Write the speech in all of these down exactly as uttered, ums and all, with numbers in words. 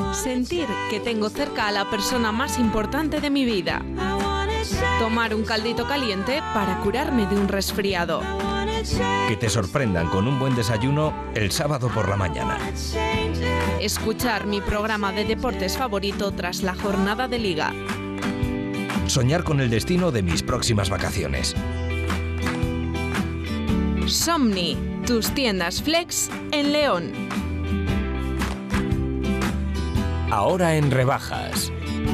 Sentir que tengo cerca a la persona más importante de mi vida. Tomar un caldito caliente para curarme de un resfriado. Que te sorprendan con un buen desayuno el sábado por la mañana. Escuchar mi programa de deportes favorito tras la jornada de liga. Soñar con el destino de mis próximas vacaciones. Somni, tus tiendas Flex en León. Ahora en rebajas.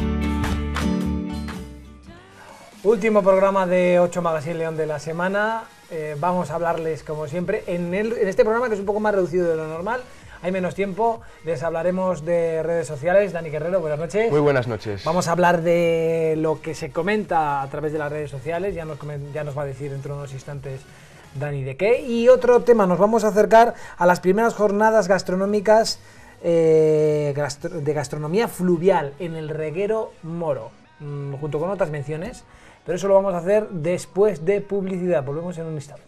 Último programa de ocho Magazine León de la semana. Eh, vamos a hablarles, como siempre, en, el, en este programa que es un poco más reducido de lo normal. Hay menos tiempo, les hablaremos de redes sociales. Dani Guerrero, buenas noches. Muy buenas noches. Vamos a hablar de lo que se comenta a través de las redes sociales. Ya nos, ya nos va a decir dentro de unos instantes Dani de qué. Y otro tema, nos vamos a acercar a las primeras jornadas gastronómicas eh, gastro, de gastronomía fluvial en el Reguero Moro, mmm, junto con otras menciones. Pero eso lo vamos a hacer después de publicidad. Volvemos en un instante.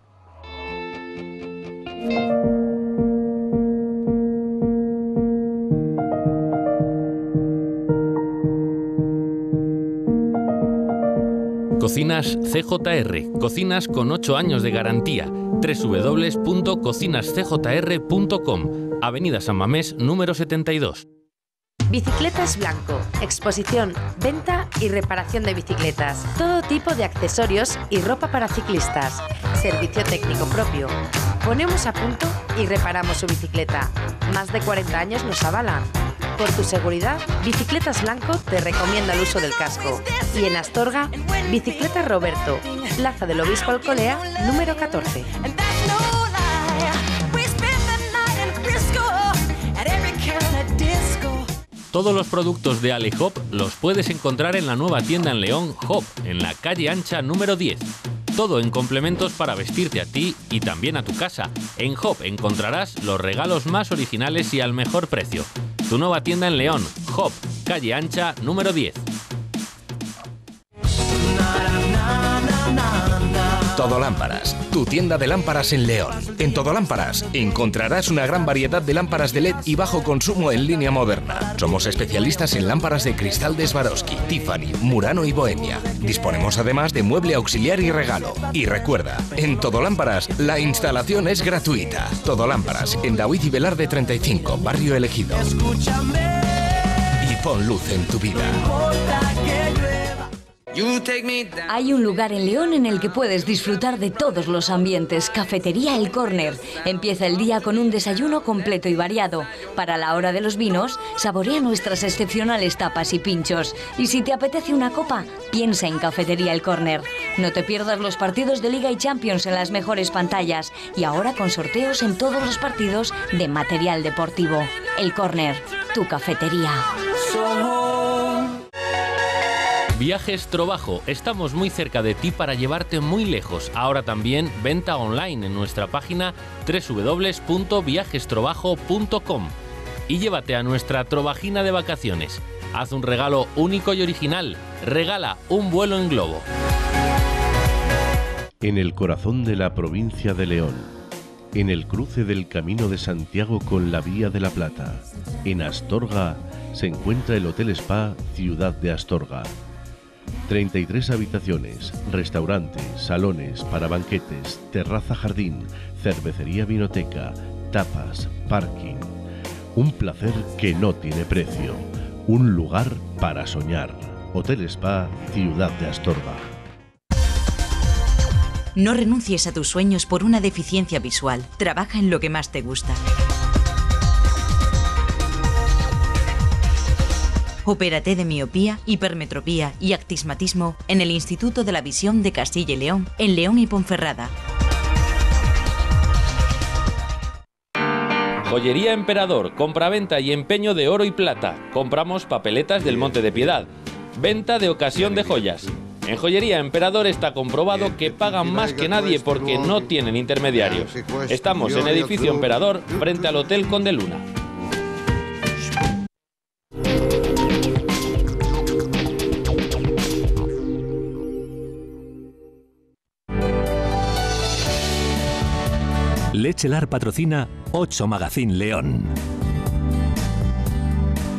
Cocinas C J R, cocinas con ocho años de garantía. doble u doble u doble u punto cocinas c j r punto com, Avenida San Mamés, número setenta y dos. Bicicletas Blanco, exposición, venta y reparación de bicicletas, todo tipo de accesorios y ropa para ciclistas, servicio técnico propio. Ponemos a punto y reparamos su bicicleta. Más de cuarenta años nos avalan. Por tu seguridad, Bicicletas Blanco te recomienda el uso del casco. Y en Astorga, Bicicleta Roberto, Plaza del Obispo Alcolea, número catorce. Todos los productos de Ale Hop los puedes encontrar en la nueva tienda en León, Hop, en la calle Ancha número diez. Todo en complementos para vestirte a ti y también a tu casa. En Hop encontrarás los regalos más originales y al mejor precio. Tu nueva tienda en León, Hop, calle Ancha número diez. Todo Lámparas, tu tienda de lámparas en León. En Todo Lámparas encontrarás una gran variedad de lámparas de L E D y bajo consumo en línea moderna. Somos especialistas en lámparas de cristal de Swarovski, Tiffany, Murano y Bohemia. Disponemos además de mueble auxiliar y regalo. Y recuerda, en Todo Lámparas la instalación es gratuita. Todo Lámparas, en David y Velarde treinta y cinco, Barrio Elegido. Y pon luz en tu vida. Hay un lugar en León en el que puedes disfrutar de todos los ambientes. Cafetería El Córner. Empieza el día con un desayuno completo y variado. Para la hora de los vinos, saborea nuestras excepcionales tapas y pinchos. Y si te apetece una copa, piensa en Cafetería El Córner. No te pierdas los partidos de Liga y Champions en las mejores pantallas. Y ahora con sorteos en todos los partidos de material deportivo. El Córner, tu cafetería. Viajes Trobajo, estamos muy cerca de ti para llevarte muy lejos. Ahora también venta online en nuestra página doble u doble u doble u punto viajes trobajo punto com y llévate a nuestra Trovajina de vacaciones. Haz un regalo único y original. Regala un vuelo en globo. En el corazón de la provincia de León, en el cruce del Camino de Santiago con la Vía de la Plata, en Astorga, se encuentra el Hotel Spa Ciudad de Astorga. treinta y tres habitaciones, restaurante, salones para banquetes, terraza jardín, cervecería vinoteca, tapas, parking. Un placer que no tiene precio. Un lugar para soñar. Hotel Spa Ciudad de Astorga. No renuncies a tus sueños por una deficiencia visual. Trabaja en lo que más te gusta. Opérate de miopía, hipermetropía y astigmatismo en el Instituto de la Visión de Castilla y León, en León y Ponferrada. Joyería Emperador, compraventa y empeño de oro y plata. Compramos papeletas del Monte de Piedad. Venta de ocasión de joyas. En Joyería Emperador está comprobado que pagan más que nadie porque no tienen intermediarios. Estamos en Edificio Emperador, frente al Hotel Conde Luna. Lechelar patrocina ocho Magazine León.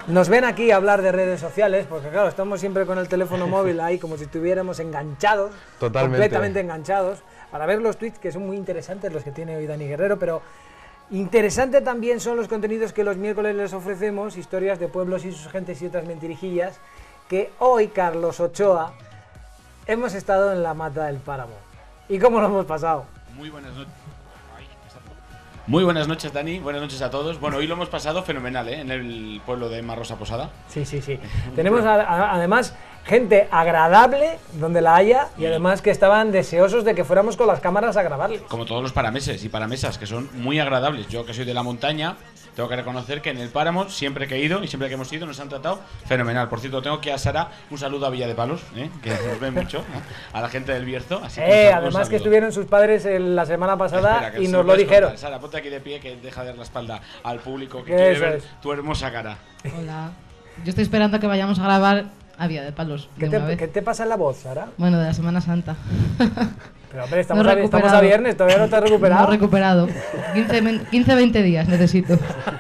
nos ven aquí a hablar de redes sociales, porque claro, estamos siempre con el teléfono móvil ahí como si estuviéramos enganchados, Totalmente. completamente enganchados, para ver los tweets que son muy interesantes los que tiene hoy Dani Guerrero, pero interesante también son los contenidos que los miércoles les ofrecemos, historias de pueblos y sus gentes y otras mentirijillas, que hoy, Carlos Ochoa, hemos estado en la Mata del Páramo. ¿Y cómo lo hemos pasado? Muy buenas noches. Muy buenas noches, Dani. Buenas noches a todos. Bueno, hoy lo hemos pasado fenomenal, ¿eh? En el pueblo de Emma Rosa Posada. Sí, sí, sí. Tenemos a, a, además gente agradable donde la haya y además que estaban deseosos de que fuéramos con las cámaras a grabarles. Como todos los parameses y paramesas, que son muy agradables. Yo, que soy de la montaña, tengo que reconocer que en el páramo, siempre que he ido y siempre que hemos ido, nos han tratado fenomenal. Por cierto, tengo que a Sara un saludo a Villa de Palos, ¿eh? Que nos ven mucho, ¿no? A la gente del Bierzo. Así que eh, un saludo, además que estuvieron sus padres en la semana pasada. Espera, y nos lo dijeron. Contar. Sara, ponte aquí de pie, que deja de dar la espalda al público que quiere Eso ver es. tu hermosa cara. Hola. Yo estoy esperando a que vayamos a grabar a Villa de Palos. ¿Qué, de te, ¿Qué te pasa en la voz, Sara? Bueno, de la Semana Santa. Pero hombre, estamos, no a, estamos a viernes, todavía no te has recuperado. No he recuperado. quince veinte días necesito.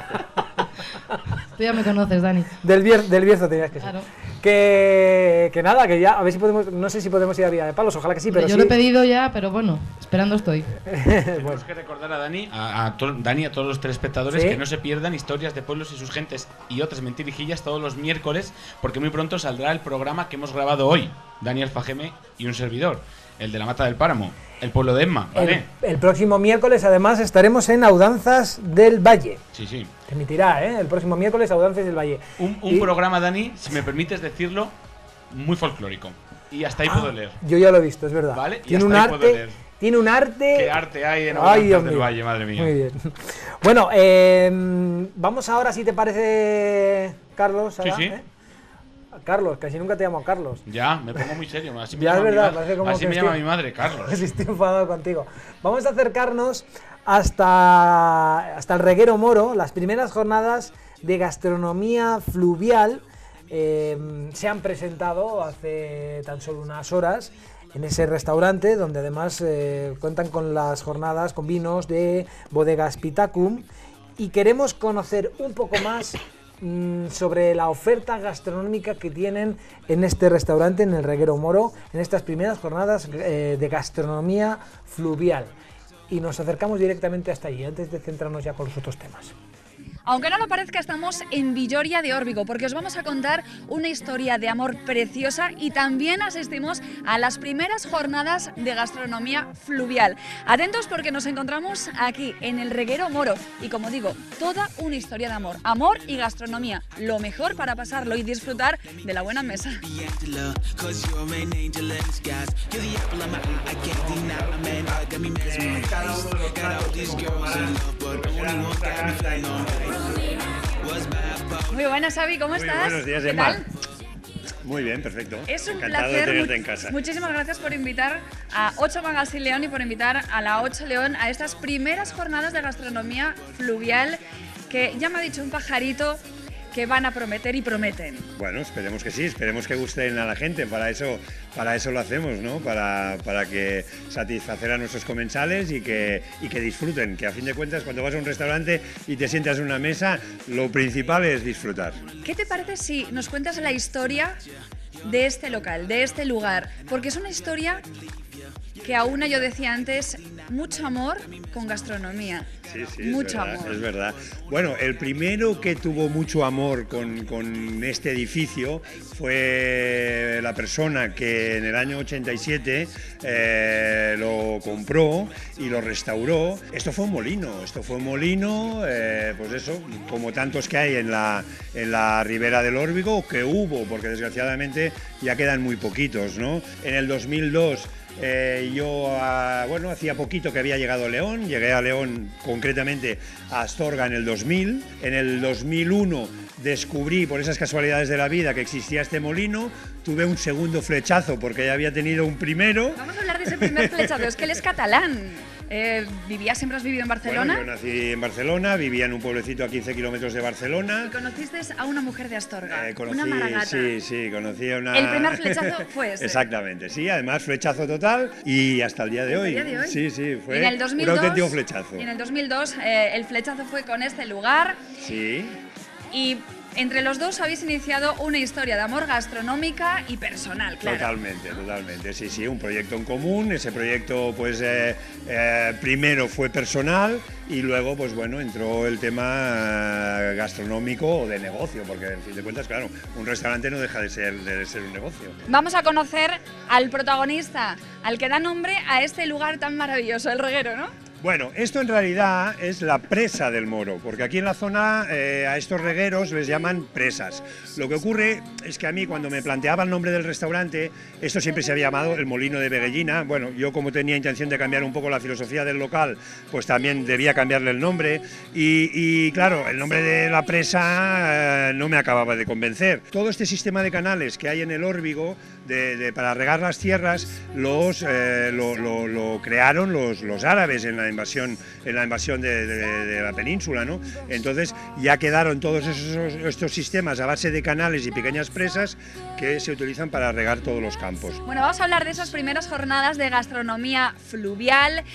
Tú ya me conoces, Dani. Del, bier, del Bierzo tenías que ser. Claro. Que, que nada, que ya, a ver si podemos, no sé si podemos ir a Villa de Palos, ojalá que sí, pero Yo sí. lo he pedido ya, pero bueno, esperando estoy. Tenemos bueno. que recordar a Dani, a, a, to, Dani, a todos los telespectadores, ¿sí? Que no se pierdan historias de pueblos y sus gentes y otras mentirijillas todos los miércoles, porque muy pronto saldrá el programa que hemos grabado hoy, Dani Alfajeme y un servidor, el de la Mata del Páramo, el pueblo de Emma, ¿vale? El, el próximo miércoles, además, estaremos en Audanzas del Valle. Sí, sí. Te emitirá, ¿eh? El próximo miércoles, Audanzas del Valle. Un, un y... programa, Dani, si me permites decirlo, muy folclórico. Y hasta ahí ah, puedo leer. Yo ya lo he visto, es verdad. ¿Vale? Tiene un arte. Tiene un arte. ¿Qué arte hay en Audanzas del Valle, madre mía? Muy bien. Bueno, eh, vamos ahora, si te parece, Carlos. Sí, sí. ¿eh? Carlos, casi nunca te llamo Carlos. Ya, me pongo muy serio. Así me ya llama, es verdad, mi, parece como así que me estoy, llama mi madre, Carlos. Estoy enfadado contigo. Vamos a acercarnos hasta, hasta el Reguero Moro. Las primeras jornadas de gastronomía fluvial eh, se han presentado hace tan solo unas horas en ese restaurante, donde además eh, cuentan con las jornadas con vinos de Bodegas Pitacum, y queremos conocer un poco más sobre la oferta gastronómica que tienen en este restaurante, en el Reguero Moro, en estas primeras jornadas eh, de gastronomía fluvial. Y nos acercamos directamente hasta allí, antes de centrarnos ya con los otros temas. Aunque no lo parezca, estamos en Villoria de Órbigo, porque os vamos a contar una historia de amor preciosa y también asistimos a las primeras jornadas de gastronomía fluvial. Atentos, porque nos encontramos aquí en el Reguero Moro y, como digo, toda una historia de amor, amor y gastronomía, lo mejor para pasarlo y disfrutar de la buena mesa. Muy buenas, Xavi, ¿cómo Muy estás? Buenos días, ¿Qué Emma. tal? Muy bien, perfecto. Es un Encantado placer. de tenerte en casa. Muchísimas gracias por invitar a Ocho Magazine León y por invitar a la Ocho León a estas primeras jornadas de gastronomía fluvial que ya me ha dicho un pajarito que van a prometer y prometen. Bueno, esperemos que sí, esperemos que gusten a la gente, para eso, para eso lo hacemos, ¿no? Para, para que satisfacer a nuestros comensales y que, y que disfruten, que a fin de cuentas cuando vas a un restaurante y te sientas en una mesa, lo principal es disfrutar. ¿Qué te parece si nos cuentas la historia de este local, de este lugar? Porque es una historia que aúna, yo decía antes, mucho amor con gastronomía. Sí, sí, mucho es verdad, amor. es verdad. Bueno, el primero que tuvo mucho amor con, con este edificio fue la persona que en el año ochenta y siete eh, lo compró y lo restauró. Esto fue un molino, esto fue un molino, eh, pues eso, como tantos que hay en la, en la ribera del Órbigo, que hubo, porque desgraciadamente ya quedan muy poquitos, ¿no? En el dos mil dos Eh, yo, uh, bueno, hacía poquito que había llegado a León, llegué a León concretamente a Astorga en el dos mil, en el dos mil uno descubrí por esas casualidades de la vida que existía este molino, tuve un segundo flechazo porque ya había tenido un primero. Vamos a hablar de ese primer flechazo, es que él es catalán. Eh, ¿Vivías, siempre has vivido en Barcelona? Bueno, yo nací en Barcelona, vivía en un pueblecito a quince kilómetros de Barcelona. ¿Y conociste a una mujer de Astorga? Eh, conocí, una maragata. Sí, sí, conocí a una... El primer flechazo fue ese. Exactamente, sí, además flechazo total y hasta el día de, hoy. El día de hoy. Sí, sí, fue en el dos mil dos, un auténtico flechazo. Y en el dos mil dos eh, el flechazo fue con este lugar. Sí. Y entre los dos habéis iniciado una historia de amor gastronómica y personal, claro. Totalmente, totalmente, sí, sí, un proyecto en común. Ese proyecto, pues, eh, eh, primero fue personal y luego, pues bueno, entró el tema eh, gastronómico o de negocio, porque en fin de cuentas, claro, un restaurante no deja de ser, de ser un negocio. Vamos a conocer al protagonista, al que da nombre a este lugar tan maravilloso, el Reguero, ¿no? Bueno, esto en realidad es la presa del Moro, porque aquí en la zona eh, a estos regueros les llaman presas. Lo que ocurre es que a mí, cuando me planteaba el nombre del restaurante, esto siempre se había llamado el Molino de Veguellina. Bueno, yo, como tenía intención de cambiar un poco la filosofía del local, pues también debía cambiarle el nombre. Y, y claro, el nombre de la presa eh, no me acababa de convencer. Todo este sistema de canales que hay en el Órbigo de, de, para regar las tierras los, eh, lo, lo, lo crearon los, los árabes en la invasión, en la invasión de, de, de la península, ¿no? Entonces ya quedaron todos esos, estos sistemas a base de canales y pequeñas presas que se utilizan para regar todos los campos. Bueno, vamos a hablar de esas primeras jornadas de gastronomía fluvial,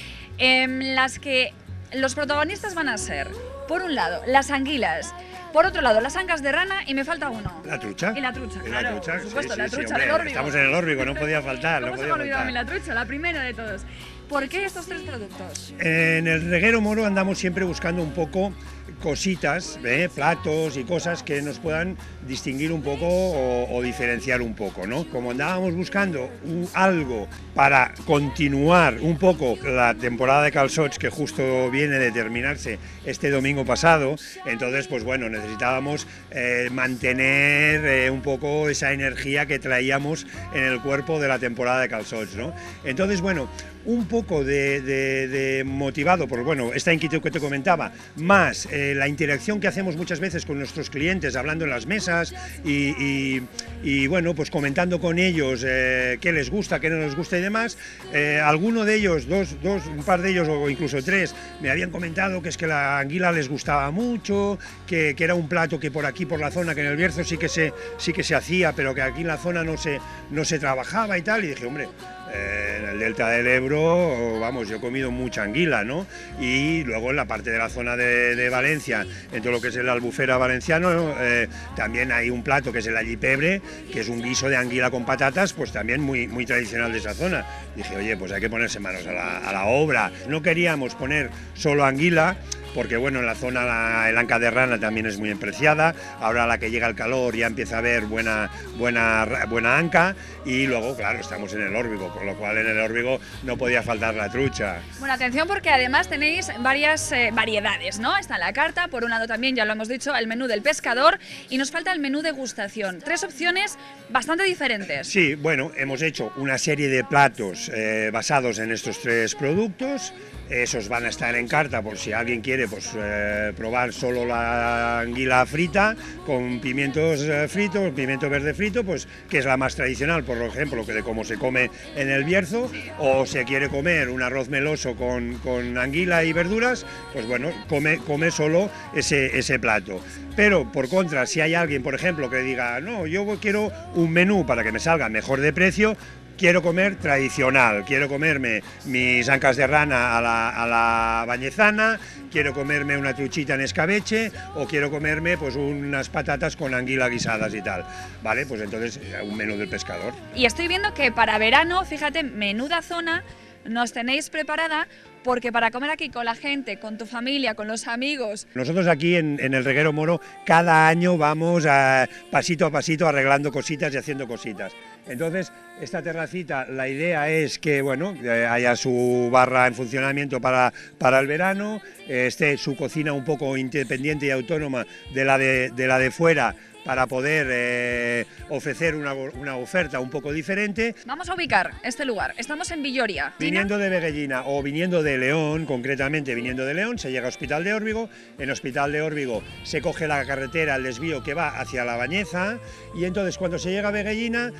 en las que los protagonistas van a ser, por un lado, las anguilas, por otro lado, las ancas de rana y me falta uno. ¿La trucha? Y la trucha, ¿Y claro, la trucha? por supuesto, sí, la sí, trucha sí, hombre, del Órbigo. Estamos en el Órbigo, no podía faltar. ¿Cómo no se podía me ha olvidado a mí faltar. la trucha, la primera de todos? ¿Por qué estos tres productos? En el Reguero Moro andamos siempre buscando un poco cositas, ¿eh? platos y cosas que nos puedan distinguir un poco o, o diferenciar un poco, ¿no? Como andábamos buscando un, algo para continuar un poco la temporada de calçots, que justo viene de terminarse este domingo pasado, entonces, pues bueno, necesitábamos eh, mantener eh, un poco esa energía que traíamos en el cuerpo de la temporada de calçots, ¿no? Entonces, bueno, un poco de, de, de motivado por, bueno, esta inquietud que te comentaba, más eh, la interacción que hacemos muchas veces con nuestros clientes, hablando en las mesas y, y, y bueno, pues comentando con ellos eh, qué les gusta, qué no les gusta y demás. Eh, alguno de ellos, dos, dos, un par de ellos o incluso tres, me habían comentado que es que la anguila les gustaba mucho, que, que era un plato que por aquí, por la zona, que en el Bierzo sí que se, sí que se hacía, pero que aquí en la zona no se, no se trabajaba y tal, y dije, hombre, Eh, en el delta del Ebro, vamos, yo he comido mucha anguila, ¿no? Y luego en la parte de la zona de, de Valencia, en todo lo que es el Albufera valenciano, eh, también hay un plato que es el allipebre, que es un guiso de anguila con patatas, pues también muy, muy tradicional de esa zona. Dije, oye, pues hay que ponerse manos a la, a la obra. No queríamos poner solo anguila, porque bueno, en la zona la, el anca de rana también es muy apreciada. Ahora, a la que llega el calor, ya empieza a haber buena, buena, buena anca, y luego, claro, estamos en el Órbigo, con lo cual en el Órbigo no podía faltar la trucha. Bueno, atención, porque además tenéis varias eh, variedades, ¿no? Está en la carta, por un lado también, ya lo hemos dicho, el menú del pescador, y nos falta el menú degustación. Tres opciones bastante diferentes. Sí, bueno, hemos hecho una serie de platos eh, basados en estos tres productos. Esos van a estar en carta por si alguien quiere, pues, eh, probar solo la anguila frita con pimientos eh, fritos, pimiento verde frito, pues que es la más tradicional, por ejemplo, que de cómo se come en el Bierzo, o se quiere comer un arroz meloso con, con anguila y verduras, pues bueno, come, come solo ese, ese plato. Pero, por contra, si hay alguien, por ejemplo, que diga, no, yo quiero un menú para que me salga mejor de precio, quiero comer tradicional, quiero comerme mis ancas de rana a la, a la bañezana, quiero comerme una truchita en escabeche, o quiero comerme pues unas patatas con anguila guisadas y tal, ¿vale? Pues entonces un menú del pescador. Y estoy viendo que para verano, fíjate, menuda zona nos tenéis preparada, porque para comer aquí con la gente, con tu familia, con los amigos... Nosotros aquí en, en el Reguero Moro cada año vamos a, pasito a pasito arreglando cositas y haciendo cositas. Entonces, esta terracita, la idea es que, bueno, haya su barra en funcionamiento para, para el verano, esté su cocina un poco independiente y autónoma de la de, de, la de fuera, para poder eh, ofrecer una, una oferta un poco diferente. Vamos a ubicar este lugar. Estamos en Villoria. Viniendo de Veguellina o viniendo de León, concretamente viniendo de León, se llega a Hospital de Órbigo. En Hospital de Órbigo se coge la carretera, el desvío que va hacia La Bañeza, y entonces cuando se llega a Veguellina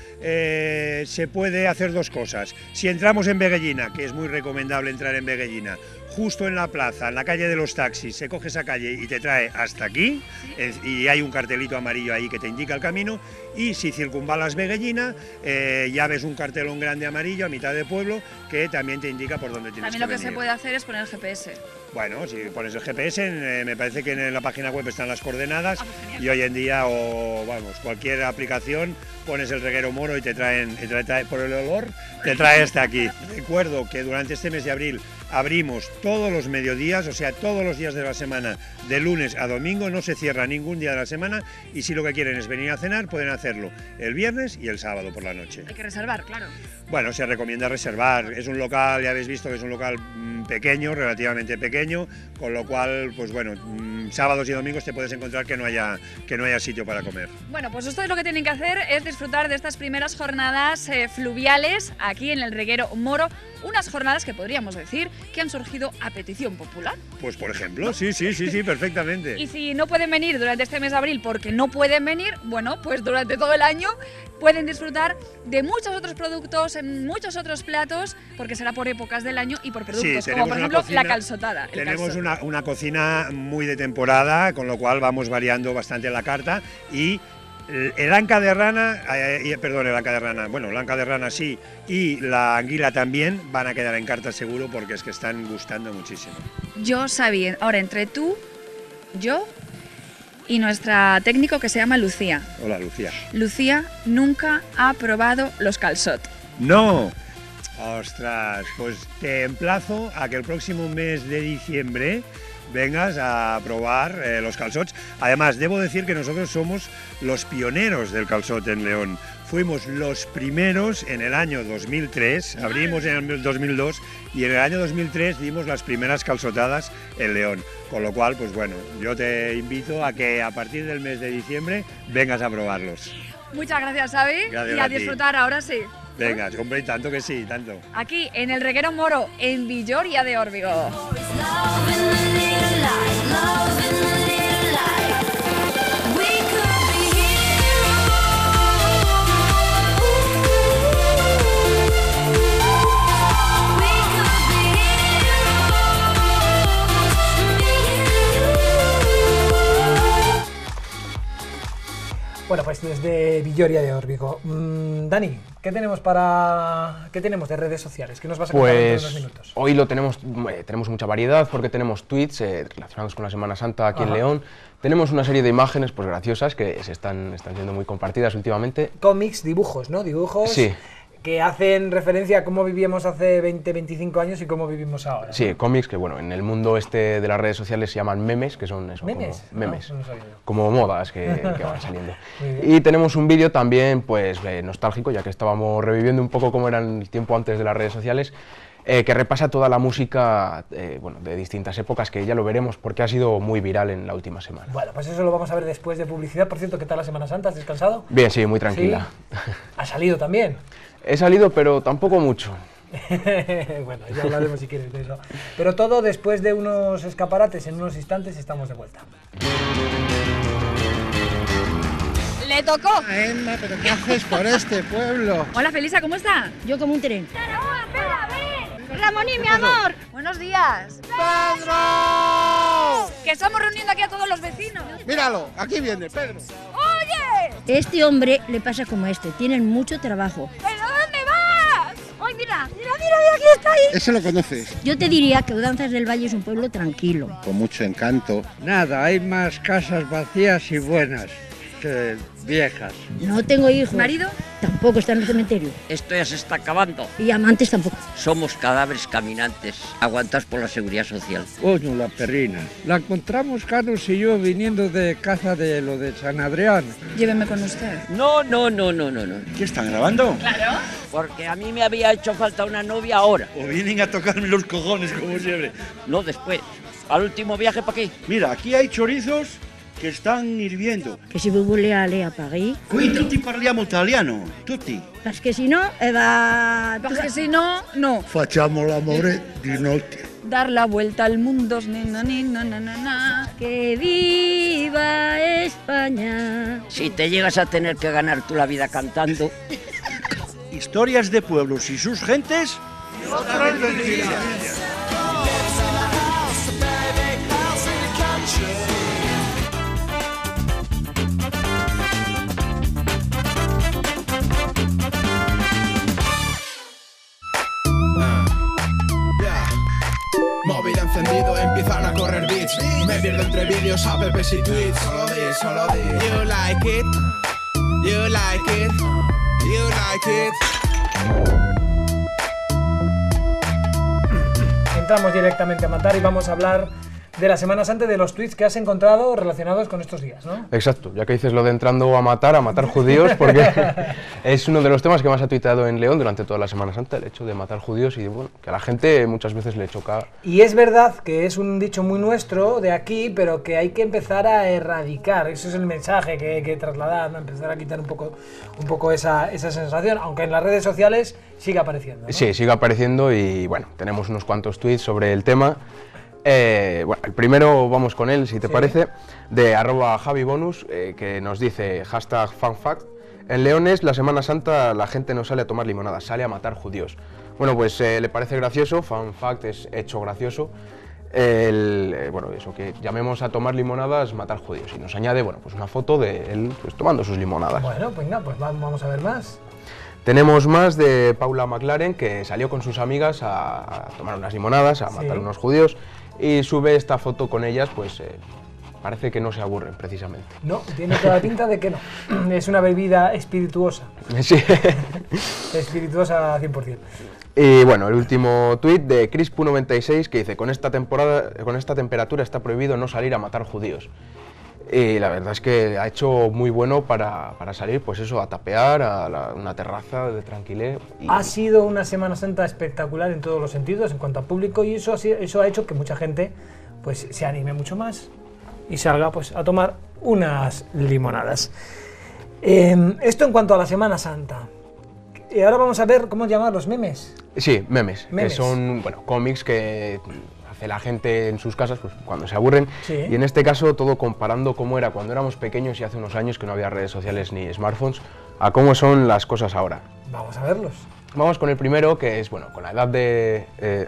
eh, se puede hacer dos cosas. Si entramos en Veguellina, que es muy recomendable entrar en Veguellina, justo en la plaza, en la calle de los taxis, se coge esa calle y te trae hasta aquí, es, y hay un cartelito amarillo ahí que te indica el camino, y si circunvalas Veguellina, eh, ya ves un cartelón grande amarillo a mitad de pueblo que también te indica por dónde tienes También que lo que venir. se puede hacer es poner el G P S. Bueno, si pones el G P S, eh, me parece que en la página web están las coordenadas, Ah, pues genial. y hoy en día, o vamos, cualquier aplicación, pones el reguero moro y te traen, y te trae, por el olor, te trae hasta aquí. Recuerdo que durante este mes de abril abrimos todos los mediodías, o sea, todos los días de la semana, de lunes a domingo, no se cierra ningún día de la semana, y si lo que quieren es venir a cenar, pueden hacerlo el viernes y el sábado por la noche. Hay que reservar, claro. Bueno, se recomienda reservar, es un local, ya habéis visto que es un local mmm, pequeño, relativamente pequeño, con lo cual, pues bueno, mmm, sábados y domingos te puedes encontrar que no haya, que no haya sitio para comer. Bueno, pues ustedes lo que tienen que hacer es disfrutar de estas primeras jornadas eh, fluviales aquí en el Reguero Moro, unas jornadas que podríamos decir que han surgido a petición popular. Pues por ejemplo, sí, sí, sí, sí, perfectamente. Y si no pueden venir durante este mes de abril porque no pueden venir, bueno, pues durante todo el año pueden disfrutar de muchos otros productos, en muchos otros platos, porque será por épocas del año y por productos, Sí, como por una ejemplo cocina- la calzotada. el Tenemos calzot. una, una cocina muy de temporada, con lo cual vamos variando bastante la carta, y el, el anca de rana, eh, eh, perdón, el anca de rana, bueno, el anca de rana sí, y la anguila también van a quedar en carta seguro, porque es que están gustando muchísimo. Yo sabía, ahora entre tú, yo y nuestra técnico que se llama Lucía. Hola, Lucía. Lucía nunca ha probado los calzot. ¡No! Ostras, pues te emplazo a que el próximo mes de diciembre vengas a probar eh, los calzots. Además, debo decir que nosotros somos los pioneros del calzot en León. Fuimos los primeros en el año dos mil tres, abrimos en el dos mil dos, y en el año dos mil tres dimos las primeras calzotadas en León. Con lo cual, pues bueno, yo te invito a que a partir del mes de diciembre vengas a probarlos. Muchas gracias, Xavi. Gracias y a, a ti. disfrutar ahora sí. Venga, hombre, tanto que sí, tanto. Aquí en el Reguero Moro, en Villoria de Órbigo. Bueno, pues desde Villoria de Órbigo. Mm, Dani, ¿qué tenemos para qué tenemos de redes sociales? ¿Qué nos vas a contar dentro de unos Pues minutos? hoy lo tenemos, eh, tenemos mucha variedad porque tenemos tweets eh, relacionados con la Semana Santa aquí Ajá. en León. Tenemos una serie de imágenes pues graciosas que se están, están siendo muy compartidas últimamente. Cómics, dibujos, ¿no? Dibujos Sí. que hacen referencia a cómo vivíamos hace veinte, veinticinco años y cómo vivimos ahora. Sí, cómics que bueno, en el mundo este de las redes sociales se llaman memes, que son eso, ¿Memes? como memes, No, no lo sabía yo. como modas que, que van saliendo. Muy bien. Y tenemos un vídeo también pues eh, nostálgico, ya que estábamos reviviendo un poco cómo era el tiempo antes de las redes sociales, eh, que repasa toda la música eh, bueno, de distintas épocas, que ya lo veremos porque ha sido muy viral en la última semana. Bueno, pues eso lo vamos a ver después de publicidad. Por cierto, ¿qué tal la Semana Santa? ¿Has descansado? Bien, sí, muy tranquila. ¿Sí? ¿Ha salido también? He salido, pero tampoco mucho. Bueno, ya hablaremos si quieres de eso. Pero todo después de unos escaparates, en unos instantes estamos de vuelta. ¡Le tocó! Emma, ¿pero qué haces por este pueblo? Hola, Felisa, ¿cómo está? Yo como un tren. Ramoní, mi amor. Buenos días. ¡Pedro! Que estamos reuniendo aquí a todos los vecinos. Míralo, aquí viene Pedro. ¡Oye! Este hombre le pasa como a este, tienen mucho trabajo. ¿Pero dónde vas? ¡Ay, mira! ¡Mira, mira, mira! ¡Aquí está ahí! Ese lo conoces. Yo te diría que Udanzas del Valle es un pueblo tranquilo. Con mucho encanto. Nada, hay más casas vacías y buenas que viejas. No tengo hijos. ¿Marido? Tampoco está en el cementerio. Esto ya se está acabando. Y amantes tampoco. Somos cadáveres caminantes, aguantados por la seguridad social. Coño, la perrina. La encontramos Carlos y yo viniendo de caza de lo de San Adrián. Lléveme con usted. No, no, no, no, no, no. ¿Qué están grabando? Claro. Porque a mí me había hecho falta una novia ahora. O vienen a tocarme los cojones, como siempre. No después. Al último viaje, ¿para qué? Mira, aquí hay chorizos che stanno hirviendo. Che se vi vuole alle a Parigi. Qui tutti parliamo italiano, tutti. Perché se no, eh, va... Perché se no, no. Facciamo l'amore di notte. Dar la vuelta al mundo, nina, nina, na, na, na. Que viva España. Si te llegas a tener que ganar tú la vida cantando. Historias de pueblos y sus gentes. Otras mentiras. beats. Me pierdo entre vídeos, apps y tweets. Solo di, solo di. You like it, you like it, you like it. Entramos directamente a matar y vamos a hablar de la Semana Santa, de los tweets que has encontrado relacionados con estos días, ¿no? Exacto, ya que dices lo de entrando a matar, a matar judíos, porque es uno de los temas que más ha tuiteado en León durante toda la Semana Santa, el hecho de matar judíos y bueno, que a la gente muchas veces le choca. Y es verdad que es un dicho muy nuestro de aquí, pero que hay que empezar a erradicar, ese es el mensaje que hay que trasladar, ¿no? Empezar a quitar un poco, un poco esa, esa sensación, aunque en las redes sociales sigue apareciendo, ¿no? Sí, sigue apareciendo y bueno, tenemos unos cuantos tweets sobre el tema. Eh, bueno, el primero vamos con él, si te sí. parece, de arroba javibonus, eh, que nos dice hashtag funfact. En Leones, la Semana Santa, la gente no sale a tomar limonada, sale a matar judíos. Bueno, pues eh, le parece gracioso, funfact es hecho gracioso. El, eh, bueno, eso que llamemos a tomar limonadas, matar judíos. Y nos añade, bueno, pues una foto de él pues, tomando sus limonadas. Bueno, pues nada, pues vamos a ver más. Tenemos más de Paula McLaren, que salió con sus amigas a, a tomar unas limonadas, a matar sí. unos judíos. Y sube esta foto con ellas, pues eh, parece que no se aburren, precisamente. No, tiene toda la pinta de que no. Es una bebida espirituosa. Sí. Espirituosa al cien por cien. Y bueno, el último tuit de Crispu noventa y seis, que dice, con esta, temporada, con esta temperatura está prohibido no salir a matar judíos. Y la verdad es que ha hecho muy bueno para, para salir, pues eso, a tapear, a la, una terraza de tranquilé. Y... Ha sido una Semana Santa espectacular en todos los sentidos, en cuanto a público, y eso, eso ha hecho que mucha gente pues, se anime mucho más y salga pues, a tomar unas limonadas. Eh, esto en cuanto a la Semana Santa. Y ahora vamos a ver cómo llamar los memes. Sí, memes, memes. que son bueno, cómics que... hace la gente en sus casas pues, cuando se aburren, sí. y en este caso todo comparando cómo era cuando éramos pequeños y hace unos años que no había redes sociales ni smartphones, a cómo son las cosas ahora. Vamos a verlos. Vamos con el primero, que es, bueno, con la edad de... Eh...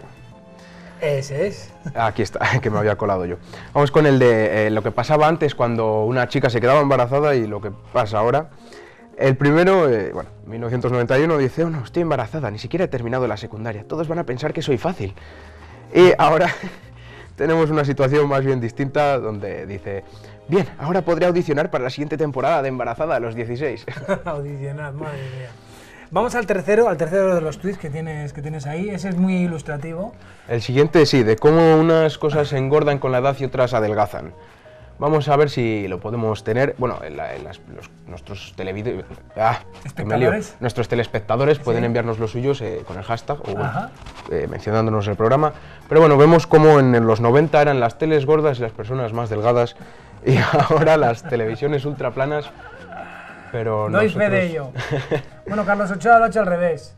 Ese es. Aquí está, que me había colado yo. Vamos con el de eh, lo que pasaba antes cuando una chica se quedaba embarazada y lo que pasa ahora. El primero, eh, bueno, mil novecientos noventa y uno, dice, oh no, estoy embarazada, ni siquiera he terminado la secundaria, todos van a pensar que soy fácil. Y ahora tenemos una situación más bien distinta donde dice, bien, ahora podré audicionar para la siguiente temporada de Embarazada a los dieciséis. Audicionar, madre mía. Vamos al tercero, al tercero de los tweets que tienes, que tienes ahí, ese es muy ilustrativo. El siguiente sí, de cómo unas cosas se engordan con la edad y otras adelgazan. Vamos a ver si lo podemos tener, bueno, en la, en las, los, nuestros televidentes, ah, ¿Espectadores? nuestros telespectadores sí. pueden enviarnos los suyos eh, con el hashtag o bueno, eh, mencionándonos el programa. Pero bueno, vemos cómo en, en los noventa eran las teles gordas y las personas más delgadas y ahora las televisiones ultraplanas, pero no nosotros... hay fe de ello. Bueno, Carlos Ochoa lo ha hecho al revés.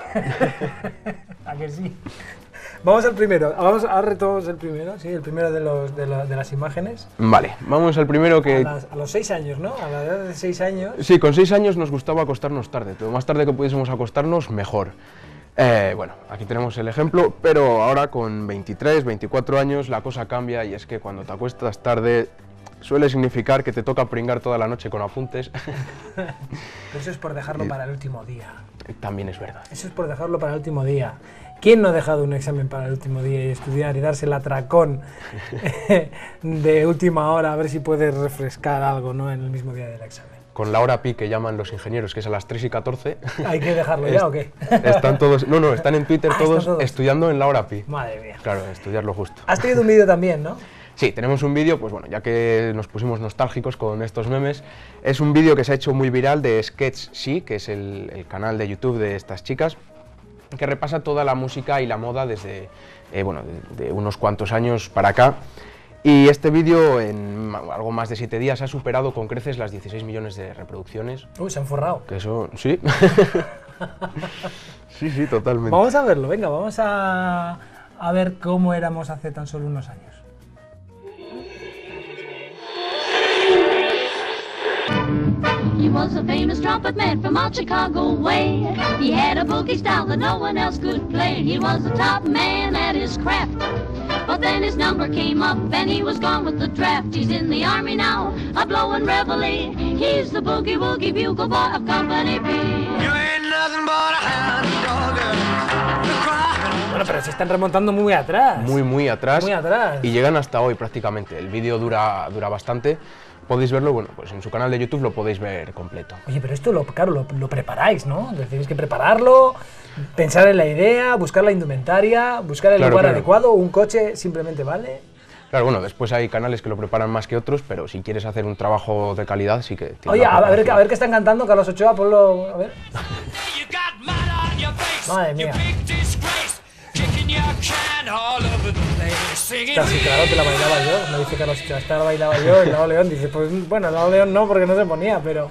¿A que sí? Vamos al primero, vamos a retomar el primero, sí, el primero de, los, de, la, de las imágenes. Vale, vamos al primero que... A, las, a los seis años, ¿no? A la edad de seis años. Sí, con seis años nos gustaba acostarnos tarde, todo más tarde que pudiésemos acostarnos, mejor. Eh, bueno, aquí tenemos el ejemplo, pero ahora con veintitrés, veinticuatro años la cosa cambia y es que cuando te acuestas tarde suele significar que te toca pringar toda la noche con apuntes. Pero eso es por dejarlo para el último día. También es verdad. Eso es por dejarlo para el último día. ¿Quién no ha dejado un examen para el último día y estudiar y darse el atracón de última hora a ver si puedes refrescar algo, ¿no? En el mismo día del examen? Con la hora pi que llaman los ingenieros, que es a las tres y catorce. ¿Hay que dejarlo ya o qué? Están todos, no, no, están en Twitter ah, todos, todos estudiando en la hora pi. Madre mía. Claro, estudiarlo justo. Has tenido un vídeo también, ¿no? Sí, tenemos un vídeo, pues bueno, ya que nos pusimos nostálgicos con estos memes, es un vídeo que se ha hecho muy viral de Sketch Sí, que es el, el canal de YouTube de estas chicas, que repasa toda la música y la moda desde, eh, bueno, de, de unos cuantos años para acá. Y este vídeo en algo más de siete días ha superado con creces las dieciséis millones de reproducciones. Uy, se han forrado. Que eso, sí. Sí, sí, totalmente. Vamos a verlo, venga, vamos a, a ver cómo éramos hace tan solo unos años. He was a famous trumpet man from out Chicago way. He had a boogie style that no one else could play. He was the top man at his craft. But then his number came up and he was gone with the draft. He's in the army now, a blowin' reveille. He's the boogie woogie bugle boy of Company B. You ain't nothing but a hound dog. Bueno, pero se están remontando muy atrás. Muy, muy atrás. Muy atrás. Y llegan hasta hoy prácticamente. El vídeo dura, dura bastante. Podéis verlo, bueno, pues en su canal de YouTube lo podéis ver completo. Oye, pero esto, lo, claro, lo, lo preparáis, ¿no? Tenéis que prepararlo, pensar en la idea, buscar la indumentaria, buscar el Claro, lugar claro. adecuado, un coche simplemente vale. Claro, bueno, después hay canales que lo preparan más que otros, pero si quieres hacer un trabajo de calidad, sí que... tiene Oye, una a ver, preparación. a ver qué están cantando, Carlos Ochoa, ponlo, a ver. Madre mía. Casi, claro que la bailaba yo, me dice Carlos Ochoa, esta la bailaba yo, el Lado León, dice, pues bueno, el Lado León no, porque no se ponía, pero...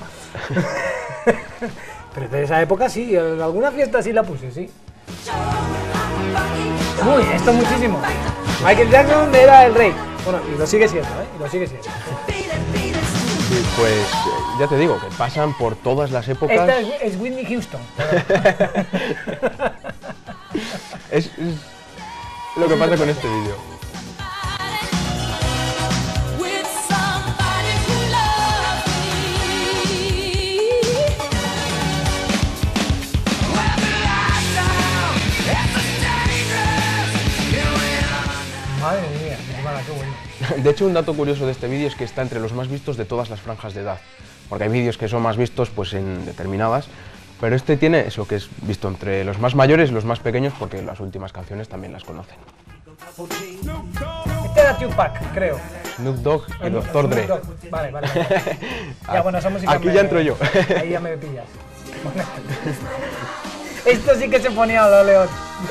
pero de esa época sí, en alguna fiesta sí la puse, sí. Uy, esto muchísimo. Michael Jackson era el rey. Bueno, y lo sigue siendo, ¿eh? Y lo sigue siendo. Sí, pues eh, ya te digo, que pasan por todas las épocas. Esta es, es Whitney Houston. es, es lo que pasa con este vídeo. Madre mía, qué bueno. De hecho, un dato curioso de este vídeo es que está entre los más vistos de todas las franjas de edad. Porque hay vídeos que son más vistos pues, en determinadas, pero este tiene eso, que es visto entre los más mayores y los más pequeños, porque las últimas canciones también las conocen. Este era Tupac, creo. Snoop Dogg y doctor Dre. Dre. Vale, vale. vale. Ya, bueno, esa música Aquí me- ya entro yo. Ahí ya me pillas. Esto sí que se ponía a lo León.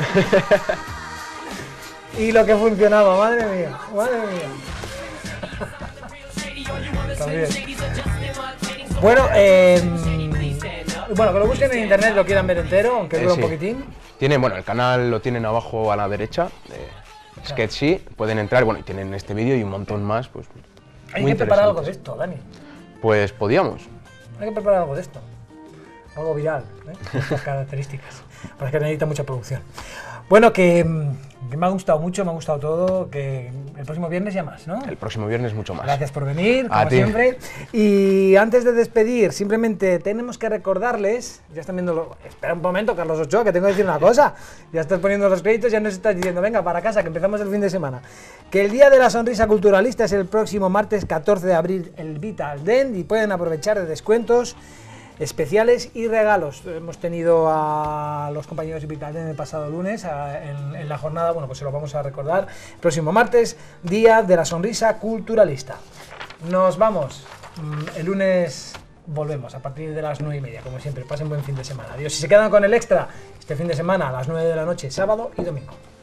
Y lo que funcionaba, madre mía, madre mía. También. Bueno, eh, bueno, que lo busquen en internet, lo quieran ver entero, aunque Eh, dure sí. un poquitín. Tienen, bueno, el canal lo tienen abajo a la derecha, eh, Sketchy, pueden entrar, bueno, y tienen este vídeo y un montón más, pues Hay muy que preparar algo de interesantes. esto, Dani. Pues podíamos. Hay que preparar algo de esto. Algo viral, ¿eh? Con estas características. Para que necesita mucha producción. Bueno, que, que me ha gustado mucho, me ha gustado todo, que el próximo viernes ya más, ¿no? El próximo viernes mucho más. Gracias por venir, A como ti. siempre. Y antes de despedir, simplemente tenemos que recordarles, ya están viendo, espera un momento, Carlos Ochoa, que tengo que decir una cosa. Ya estás poniendo los créditos, ya nos estás diciendo, venga, para casa, que empezamos el fin de semana. Que el Día de la Sonrisa Culturalista es el próximo martes catorce de abril, el Vital Dent, y pueden aprovechar de descuentos especiales y regalos. Hemos tenido a los compañeros de Vital Dent el pasado lunes a, en, en la jornada, bueno, pues se lo vamos a recordar. El próximo martes, Día de la Sonrisa Culturalista. Nos vamos. El lunes volvemos a partir de las nueve y media, como siempre. Pasen buen fin de semana. Adiós. Si se quedan con el extra, este fin de semana a las nueve de la noche, sábado y domingo.